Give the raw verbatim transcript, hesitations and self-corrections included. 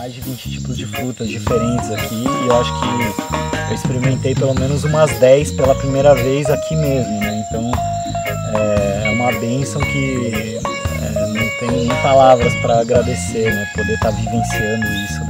mais de vinte tipos de frutas diferentes aqui e eu acho que eu experimentei pelo menos umas dez pela primeira vez aqui mesmo, né? Então é uma bênção que é, não tem nem palavras para agradecer, né? Poder estar vivenciando isso